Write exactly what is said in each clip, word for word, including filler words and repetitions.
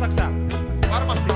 Osaksä? Varmasti.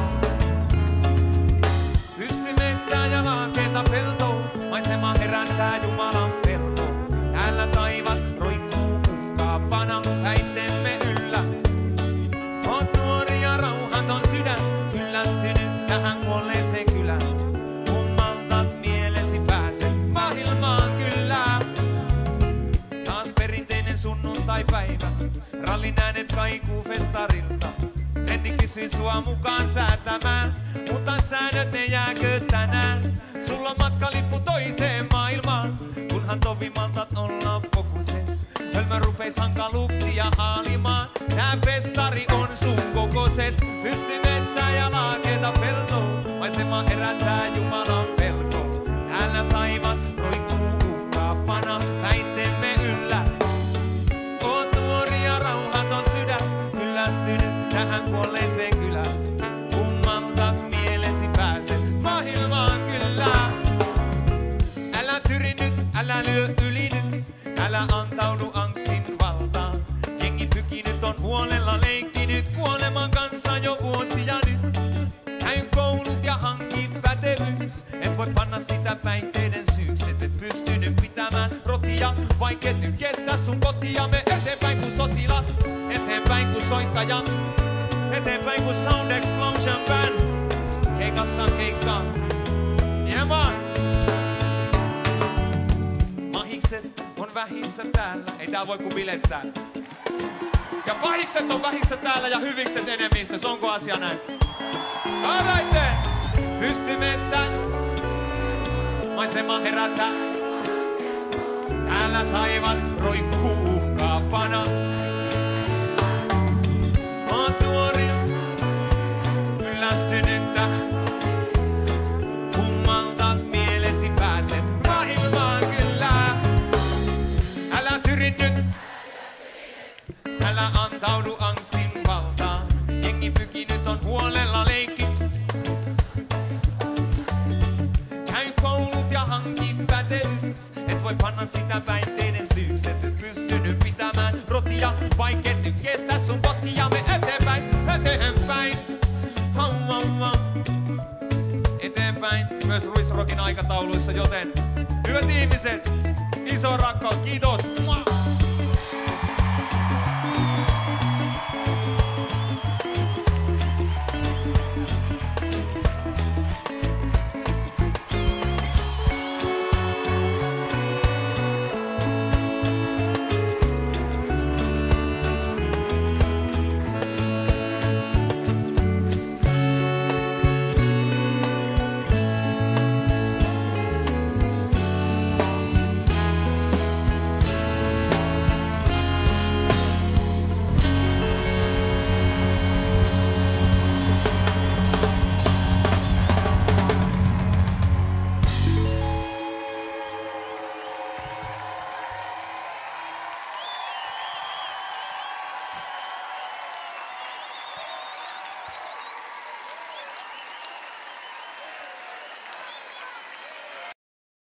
Pystymetsää ja laakeeta peltoa, maisema herättää Jumalan pelkoa. Täällä taivas roikkuu uhkaavana päittemme yllä. Oot nuori ja rauhaton sydän, kyllästynyt tähän kuolleeseen kylään. Kun maltat mielesi pääset maailmaan kyllä. Taas perinteinen sunnuntaipäivä, rallin äänet kaikuu festarilta. Renni kysyi sua mukaan säätämään, mutta säännöt ne jääkö tänään? Sulla on matkalippu toiseen maailmaan, kunhan tovi maltat olla fokuses. Hölmö rupeis hankaluuksia haalimaan, tää festari on sun kokoses. Pystymetsää ja laakeeta peltoa, maisema herättää Jumalan pelko. Täällä taivas roikkuu uhkaavana päittemme yllä. Oot nuori ja rauhaton sydän, kyllästynyt tähän kuolleeseen kylään. Kun maltat mielesi pääset maailmaan kyllä. Älä tyri nyt, älä lyö yli nyt, älä antaudu angstin valtaan. Jengi pykinyt on huolella leikkinyt kuoleman kanssa jo vuosia nyt. Käy koulut ja hanki pätevyys, et voi panna sitä päihteiden syyksi. Et et pystynyt pitämään rotia, vaik et nyt kestä sun kotia. Me eteenpäin kuin sotilas, eteenpäin kuin soittajat, eteenpäin kuin Sound Explosion Band. Keikasta keikkaan, niin vaan. Mahikset on vähissä täällä, ei tää voi ku bilettää. Ja pahikset on vähissä täällä ja hyvikset enemmistös, onko asia näin? Alright then! Pystymetsä, maisema herättää. Täällä taivas roikkuu uhkaavana. Oot nuori, kyllästynyt tähän. Kun maltat mielesi pääset maailmaan kyllä. Älä tyri nyt, älä antaudu angstin valtaan. Jengi pykinyt on huolella leikki. Käy koulut ja hanki pätevyys, et voi panna sitä päihteiden syyksi. Et et pystynyt pitämään rotia, vaik et nyt kestä sun kotia. Me eteenpäin, eteenpäin, hau, hau, hau. Eteenpäin myös Ruisrockin aikatauluissa, joten hyvät ihmiset, iso rakkaus, kiitos.